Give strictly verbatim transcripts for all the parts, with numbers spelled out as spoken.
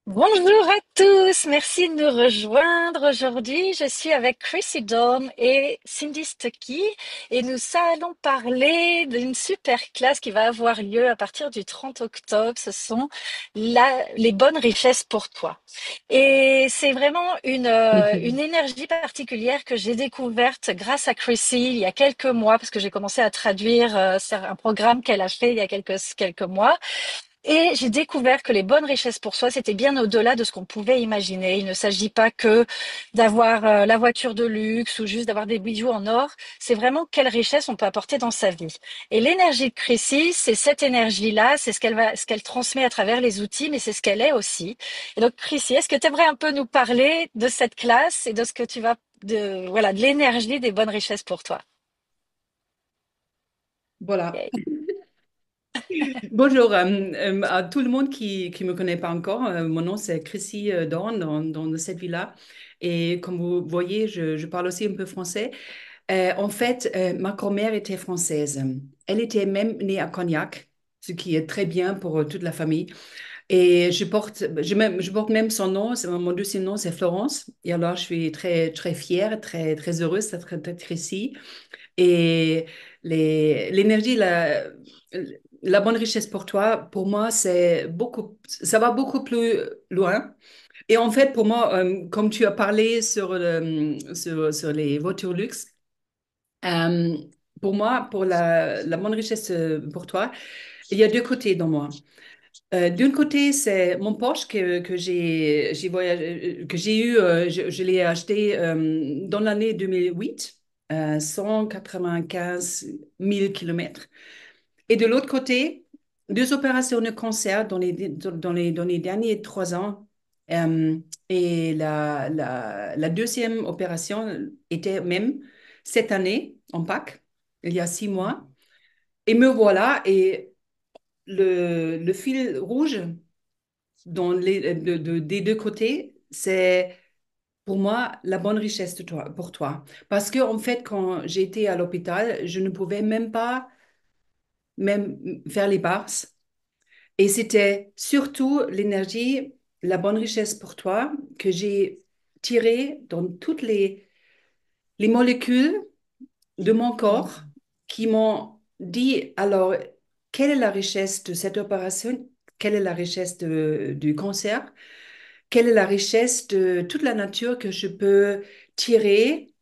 Bonjour à tous, merci de nous rejoindre aujourd'hui. Je suis avec Chrissy Dawn et Cindy Stuckey et nous allons parler d'une super classe qui va avoir lieu à partir du trente octobre. Ce sont la- les bonnes richesses pour toi. Et c'est vraiment une, euh, une Mhm. énergie particulière que j'ai découverte grâce à Chrissy il y a quelques mois parce que j'ai commencé à traduire euh, sur un programme qu'elle a fait il y a quelques, quelques mois. Et j'ai découvert que les bonnes richesses pour soi, c'était bien au-delà de ce qu'on pouvait imaginer. Il ne s'agit pas que d'avoir euh, la voiture de luxe ou juste d'avoir des bijoux en or. C'est vraiment quelle richesse on peut apporter dans sa vie. Et l'énergie de Chrissy, c'est cette énergie-là, c'est ce qu'elle va, ce qu'elle transmet à travers les outils, mais c'est ce qu'elle est aussi. Et donc, Chrissy, est-ce que tu aimerais un peu nous parler de cette classe et de ce que tu vas, de, voilà, de l'énergie des bonnes richesses pour toi? Voilà. Yay. Bonjour euh, euh, à tout le monde qui qui me connaît pas encore. Euh, mon nom c'est Chrissy euh, Dorn dans, dans cette ville-là. Et comme vous voyez, je, je parle aussi un peu français. Euh, en fait, euh, ma grand-mère était française. Elle était même née à Cognac, ce qui est très bien pour euh, toute la famille. Et je porte, je, même, je porte même son nom. C'est- Mon deuxième nom, c'est Florence. Et alors, je suis très, très fière, très, très heureuse d'être d'être ici. Et les- l'énergie, la, la bonne richesse pour toi, pour moi, c'est beaucoup, ça va beaucoup plus loin. Et en fait, pour moi, euh, comme tu as parlé sur, le- sur, sur les voitures luxe, euh, pour moi, pour la, la bonne richesse euh, pour toi, il y a deux côtés dans moi. Euh, d'un côté, c'est mon Porsche que, que j'ai j'ai voyagé- que j'ai eu, euh, je, je l'ai acheté euh, dans l'année deux mille huit, euh, cent quatre-vingt-quinze mille kilomètres. Et de l'autre côté, deux opérations de cancer dans les, dans les, dans les derniers trois ans. Euh, et la, la, la deuxième opération était même cette année, en Pâques, il y a six mois. Et me voilà, et le, le fil rouge dans les, de- de- des deux côtés, c'est pour moi la bonne richesse de toi, pour toi. Parce que en fait, quand j'étais à l'hôpital, je ne pouvais même pas même faire les barres. Et c'était surtout l'énergie, la bonne richesse pour toi que j'ai tirée dans toutes les, les molécules de mon corps qui m'ont dit, alors, quelle est la richesse de cette opération? Quelle est la richesse de- du cancer? Quelle est la richesse de toute la nature que je peux tirer?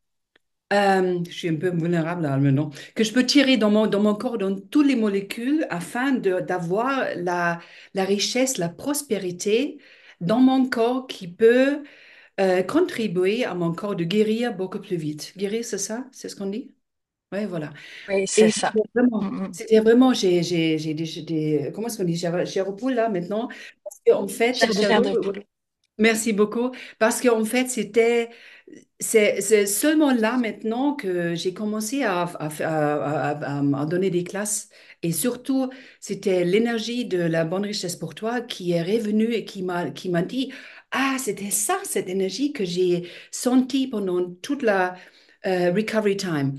Euh, je suis un peu vulnérable là maintenant. Que je peux tirer dans mon, dans mon corps, dans toutes les molécules, afin de, d'avoir la, la richesse, la prospérité dans mon corps qui peut euh, contribuer à mon corps de guérir beaucoup plus vite. Guérir, c'est ça? C'est ce qu'on dit? Oui, voilà. Oui, c'est Et ça. c'était vraiment, Mm, mm. c'était vraiment, j'ai, j'ai, j'ai des, j'ai des- comment est-ce qu'on dit? J'ai j'ai repos là maintenant. Parce qu'en fait, Chair de chair de poule. merci beaucoup. Parce qu'en fait, c'était, c'est, c'est seulement là maintenant que j'ai commencé à, à, à- à- à donner des classes. Et surtout, c'était l'énergie de la bonne richesse pour toi qui est revenue et qui m'a, qui m'a dit, ah, c'était ça, cette énergie que j'ai sentie pendant toute la euh, recovery time.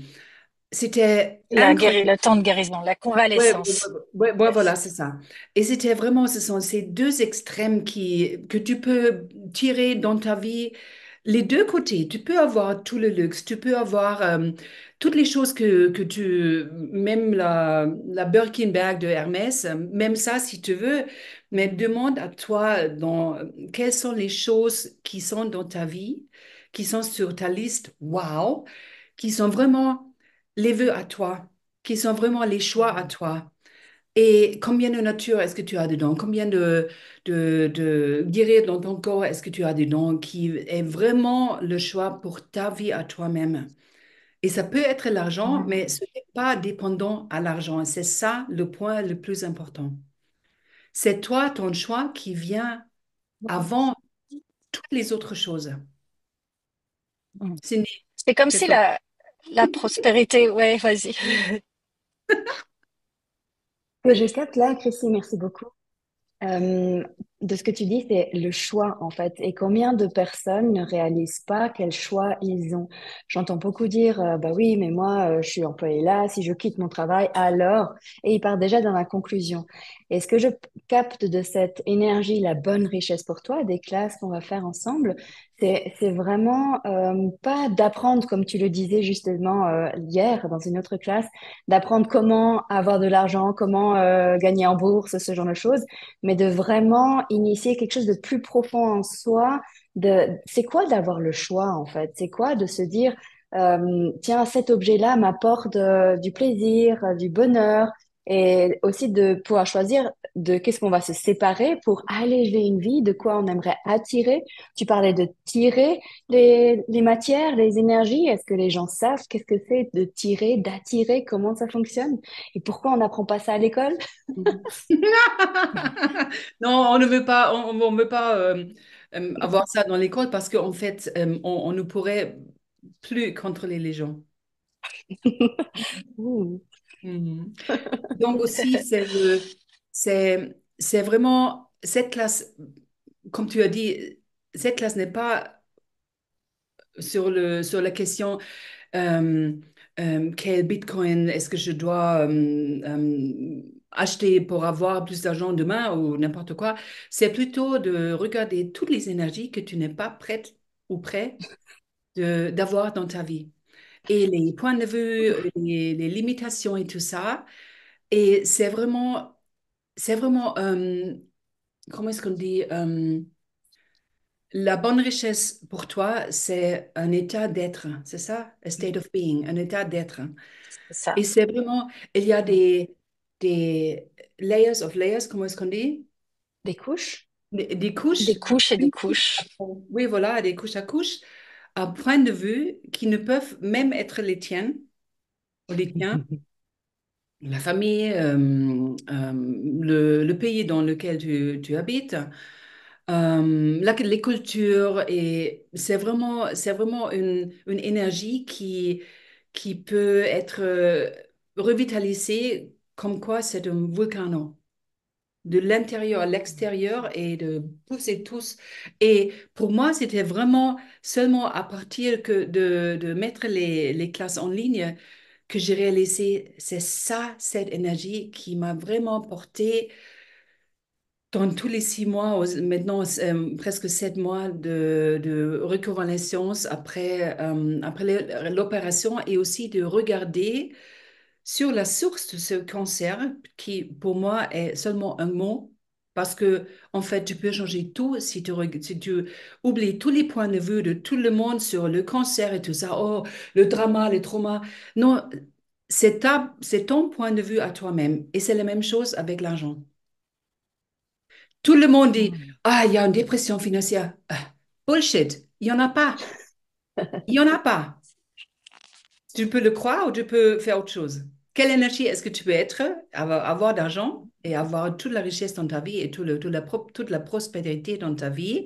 C'était La incroyable. guéri- le temps de guérison, la Ouais, ouais, convalescence. ouais, ouais, Yes. voilà, c'est ça. Et c'était vraiment, ce sont ces deux extrêmes qui, que tu peux tirer dans ta vie, les deux côtés. Tu peux avoir tout le luxe, tu peux avoir euh, toutes les choses que, que tu, même la, la Birkin bag de Hermès, même ça si tu veux, mais demande à toi dans, quelles sont les choses qui sont dans ta vie, qui sont sur ta liste, wow, qui sont vraiment les vœux à toi, qui sont vraiment les choix à toi. Et combien de nature est-ce que tu as dedans? Combien de, de, de guérir dans ton corps est-ce que tu as dedans qui est vraiment le choix pour ta vie à toi-même? Et ça peut être l'argent, mais Mm. ce n'est pas dépendant à l'argent. C'est ça le point le plus important. C'est toi, ton choix qui vient avant toutes les autres choses. Mm. Cindy, C'est comme qu'est-ce si que... la, la prospérité, ouais, vas-y. Que je capte là, Chrissy, merci beaucoup. Euh, de ce que tu dis, c'est le choix, en fait. Et combien de personnes ne réalisent pas quel choix ils ont? J'entends beaucoup dire, euh, bah oui, mais moi, euh, je suis employé là, si je quitte mon travail, alors, et ils partent déjà dans la conclusion. Et ce que je capte de cette énergie, la bonne richesse pour toi, des classes qu'on va faire ensemble, c'est, c'est vraiment euh, pas d'apprendre, comme tu le disais justement euh, hier dans une autre classe, d'apprendre comment avoir de l'argent, comment euh, gagner en bourse, ce genre de choses, mais de vraiment initier quelque chose de plus profond en soi. De, c'est quoi d'avoir le choix en fait? C'est quoi de se dire, euh, tiens, cet objet-là m'apporte euh, du plaisir, euh, du bonheur, et aussi de pouvoir choisir de qu'est-ce qu'on va se séparer pour alléger une vie, de quoi on aimerait attirer. Tu parlais de tirer les, les matières, les énergies. Est-ce que les gens savent qu'est-ce que c'est de tirer, d'attirer, comment ça fonctionne? Et pourquoi on n'apprend pas ça à l'école? Mhm. Non, on ne veut pas, on, on veut pas euh, euh, avoir ça dans l'école parce qu'en fait, euh, on, on ne pourrait plus contrôler les gens. Ouh. Mhm. Donc aussi, c'est le, c'est, c'est vraiment cette classe, comme tu as dit, cette classe n'est pas sur le, sur la question euh, euh, quel Bitcoin est-ce que je dois euh, euh, acheter pour avoir plus d'argent demain ou n'importe quoi. C'est plutôt de regarder toutes les énergies que tu n'es pas prête ou prêt de, d'avoir dans ta vie. Et les points de vue, les, les limitations et tout ça. Et c'est vraiment, c'est vraiment, euh, comment est-ce qu'on dit, euh, la bonne richesse pour toi, c'est un état d'être, c'est ça? A state of being, un état d'être. C'est ça. Et c'est vraiment, il y a des, des layers of layers, comment est-ce qu'on dit? Des couches? Des, des Des couches, couches et des couches. oui, voilà, des couches à couches, à point de vue qui ne peuvent même être les tiennes ou les tiens, la famille, euh, euh, le, le pays dans lequel tu, tu habites. Euh, la- les cultures et c'est vraiment, c'est vraiment une, une énergie qui, qui peut être euh, revitalisée comme quoi c'est un volcano. De l'intérieur à l'extérieur et de pousser tous. Et pour moi, c'était vraiment seulement à partir que de, de mettre les, les classes en ligne que j'ai réalisé, c'est ça, cette énergie qui m'a vraiment porté dans tous les six mois, aux- maintenant euh, presque sept mois de, de reconvalescence après, euh, après l'é- l'opération et aussi de regarder sur la source de ce cancer qui pour moi est seulement un mot. Parce que, en fait, tu peux changer tout si tu, reg- si tu oublies tous les points de vue de tout le monde sur le cancer et tout ça. Oh, le drama, le trauma. Non, c'est ta, c'est ton point de vue à toi-même. Et c'est la même chose avec l'argent. Tout le monde dit, Hmm. ah, il y a une dépression financière. Ah, bullshit. Il n'y en a pas. Il n'y en a pas. Tu peux le croire ou tu peux faire autre chose. Quelle énergie est-ce que tu peux être, avoir, avoir d'argent et avoir toute la richesse dans ta vie et tout le, toute la, pro- toute la prospérité dans ta vie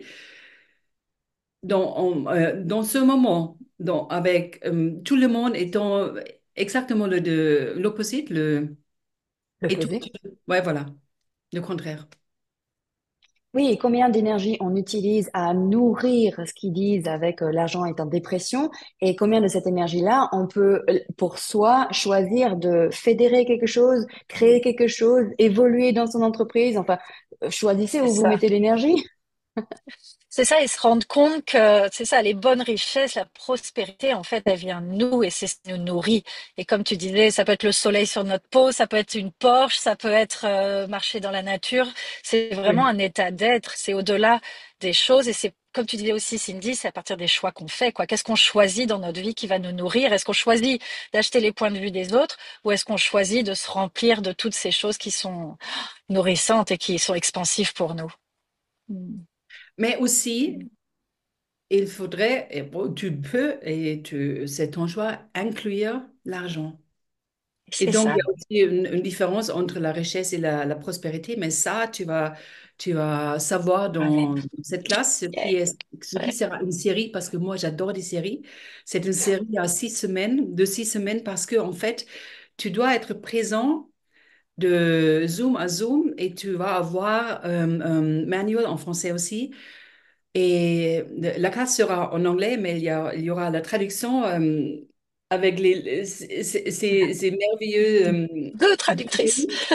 dans, en- euh, dans ce moment, dans, avec euh, tout le monde étant exactement le, de, l'opposite, le, et tout, L'opposé. ouais, voilà, le contraire. Oui, et combien d'énergie on utilise à nourrir ce qu'ils disent avec euh, l'argent est en dépression et combien de cette énergie-là on peut, euh, pour soi, choisir de fédérer quelque chose, créer quelque chose, évoluer dans son entreprise. Enfin, euh, choisissez C'est où vous ça. mettez l'énergie. C'est ça, ils se rendent compte que c'est ça, les bonnes richesses, la prospérité, en fait, elle vient de nous et c'est ce qui nous nourrit. Et comme tu disais, ça peut être le soleil sur notre peau, ça peut être une Porsche, ça peut être euh, marcher dans la nature. C'est vraiment Oui. un état d'être, c'est au-delà des choses et c'est comme tu disais aussi, Cindy, c'est à partir des choix qu'on fait, quoi. Qu'est-ce qu'on choisit dans notre vie qui va nous nourrir? Est-ce qu'on choisit d'acheter les points de vue des autres ou est-ce qu'on choisit de se remplir de toutes ces choses qui sont nourrissantes et qui sont expansives pour nous? Mm. Mais aussi, il faudrait, et bon, tu peux, et tu, c'est ton choix, inclure l'argent. Et C'est donc, il y ça. a aussi une, une différence entre la richesse et la, la prospérité, mais ça, tu vas, tu vas savoir Ouais. dans cette classe ce qui Ouais. est, ce qui Ouais. sera une série, parce que moi, j'adore des séries. C'est une série à six semaines, de six semaines, parce que, en fait, tu dois être présent de Zoom à Zoom et tu vas avoir euh, un manual en français aussi. Et la classe sera en anglais, mais il y a- il y aura la traduction euh, avec les, les- ces, ces- ces merveilleux euh, Deux traductrices. vidéos.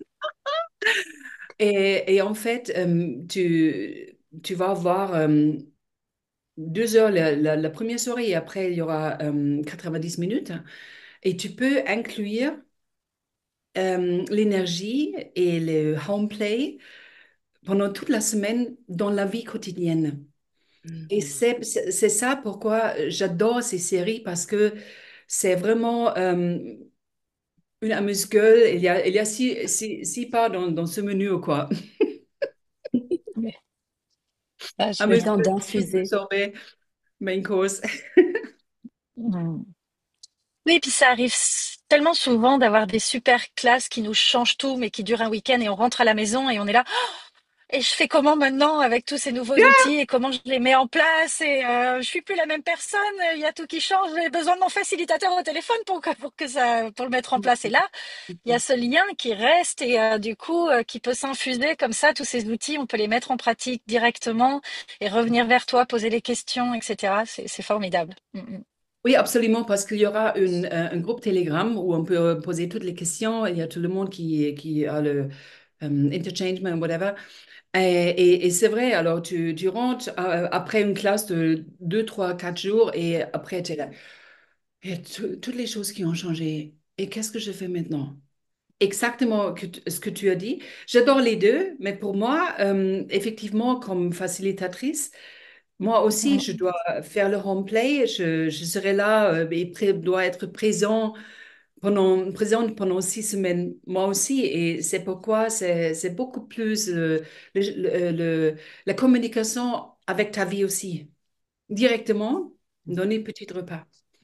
Et, et en fait, euh, tu, tu vas avoir euh, deux heures la, la- la première soirée et après, il y aura euh, quatre-vingt-dix minutes. Et tu peux inclure euh, l'énergie et le home play pendant toute la semaine dans la vie quotidienne. Et Mhm. c'est c'est- c'est ça pourquoi j'adore ces séries parce que c'est vraiment euh, une amuse-gueule. Il y a, il y a six, six, six parts dans, dans ce menu ou quoi. Mais, ah, je Le vais- temps Amuse-gueule, rythme, d'infuser. sorbet, main course. Hmm. Oui, puis ça arrive s- tellement souvent d'avoir des super classes qui nous changent tout, mais qui durent un week-end et on rentre à la maison et on est là. Et je fais comment maintenant avec tous ces nouveaux outils et comment je les mets en place et euh, je suis plus la même personne. Il y a tout qui change. J'ai besoin de mon facilitateur au téléphone pour que, pour que ça, pour le mettre en place. Et là, il y a ce lien qui reste et euh, du coup euh, qui peut s'infuser comme ça. Tous ces outils, on peut les mettre en pratique directement et revenir vers toi, poser les questions, et cetera. C'est, c'est formidable. Mm, mm. Oui, absolument, parce qu'il y aura une, euh, un groupe Telegram où on peut euh, poser toutes les questions. Il y a tout le monde qui, qui a le euh, interchangement, whatever. Et, et- et c'est vrai, alors tu, tu rentres euh, après une classe de deux, trois, quatre jours et après tu es là. Et tout- toutes les choses qui ont changé. Et qu'est-ce que je fais maintenant? Exactement que tu- ce que tu as dit. J'adore les deux, mais pour moi, euh, effectivement, comme facilitatrice, moi aussi, Mm. je dois faire le home play. Je, je serai là euh, et pré- dois être présent pendant, présente pendant six semaines, moi aussi. Et c'est pourquoi c'est, c'est beaucoup plus euh, le- le- le- la communication avec ta vie aussi, directement dans les petits repas.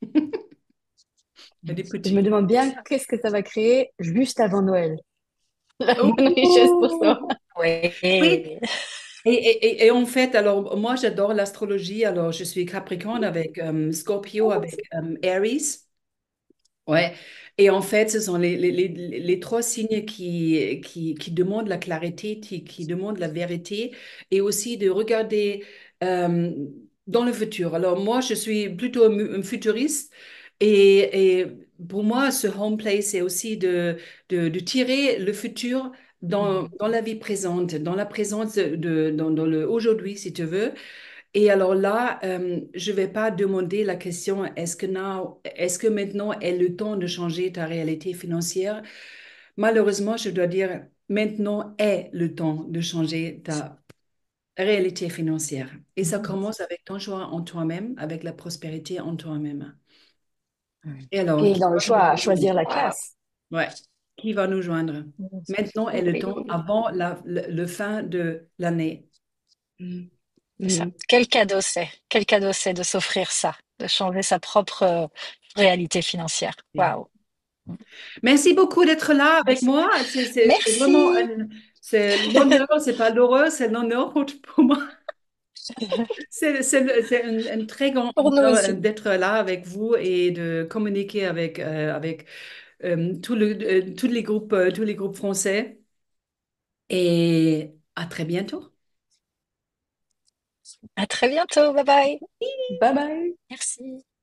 Des Je me petits. demande bien qu'est-ce que ça va créer juste avant Noël. La bonne richesse pour soi. Oh! Oui, Oui. et, et, et- et en fait, alors moi j'adore l'astrologie. Alors je suis Capricorne avec euh, Scorpio, avec euh, Aries. Ouais. Et en fait, ce sont les, les, les, les trois signes qui, qui, qui demandent la clarité, qui, qui demandent la vérité et aussi de regarder euh, dans le futur. Alors moi, je suis plutôt un, mu- un futuriste et, et pour moi, ce home play, c'est aussi de, de, de tirer le futur dans, dans la vie présente, dans la présence de, dans, dans le aujourd'hui, si tu veux. Et alors là, euh, je ne vais pas demander la question, est-ce que, now- est-ce que maintenant est le temps de changer ta réalité financière? Malheureusement, je dois dire, maintenant est le temps de changer ta réalité financière. Et ça commence avec ton choix en toi-même, avec la prospérité en toi-même. Et alors, Et qui dans le va nous choix à joindre? choisir la classe. Ouais, qui va nous joindre? Maintenant est le temps Oui. avant la, le, le fin de l'année. Mm. C'est ça. Mm. Quel cadeau c'est? Quel cadeau c'est de s'offrir ça, de changer sa propre euh, réalité financière. Waouh. Merci beaucoup d'être là avec Merci. moi. C'est c'est- c'est vraiment Merci. un- c'est l'honneur, c'est pas l'horreur, c'est l'honneur pour, pour moi. C'est c'est le- c'est un, un très grand Pour nous honneur euh, aussi. d'être là avec vous et de communiquer avec, euh, avec euh, tout le, euh, tous les groupes, euh, tous les groupes français. Et à très bientôt. À très bientôt. Bye bye. Bye bye. Merci.